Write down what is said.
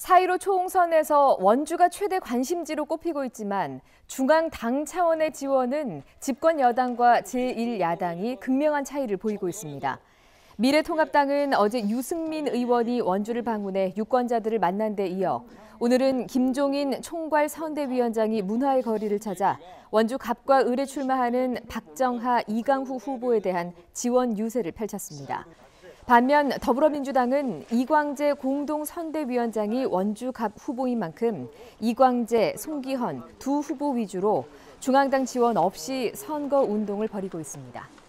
4.15 총선에서 원주가 최대 관심지로 꼽히고 있지만 중앙당 차원의 지원은 집권 여당과 제1야당이 극명한 차이를 보이고 있습니다. 미래통합당은 어제 유승민 의원이 원주를 방문해 유권자들을 만난 데 이어 오늘은 김종인 총괄 선대위원장이 문화의 거리를 찾아 원주 갑과 을에 출마하는 박정하, 이강후 후보에 대한 지원 유세를 펼쳤습니다. 반면 더불어민주당은 이광재 공동선대위원장이 원주 갑 후보인 만큼 이광재, 송기헌 두 후보 위주로 중앙당 지원 없이 선거 운동을 벌이고 있습니다.